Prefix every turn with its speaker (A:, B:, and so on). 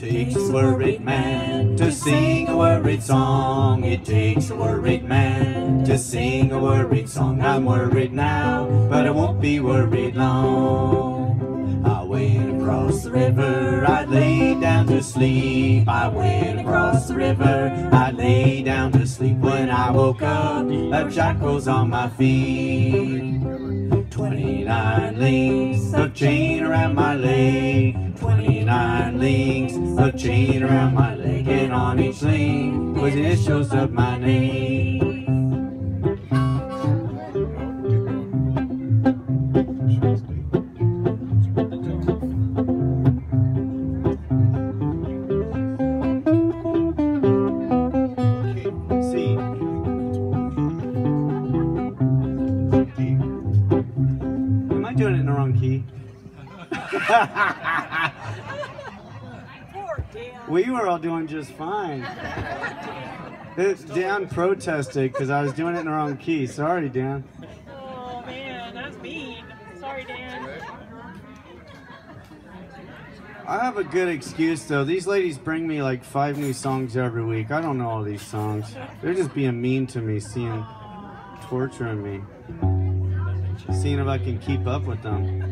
A: takes a worried man to sing a worried song. It takes a worried man to sing a worried song. I'm worried now, but I won't be worried long. I went across the river, I lay down to sleep. I went across the river, I lay down to sleep. When I woke up, a jackal's on my feet. 29 links of chain around my leg. 29 links of chain around my leg. And on each link was the initials of my name. Doing it in the wrong key. We were all doing just fine. Dan protested because I was doing it in the wrong key. Sorry, Dan.
B: Oh man, that's mean. Sorry, Dan.
A: I have a good excuse though. These ladies bring me like 5 new songs every week. I don't know all these songs. They're just being mean to me, torturing me. Seeing if I can keep up with them.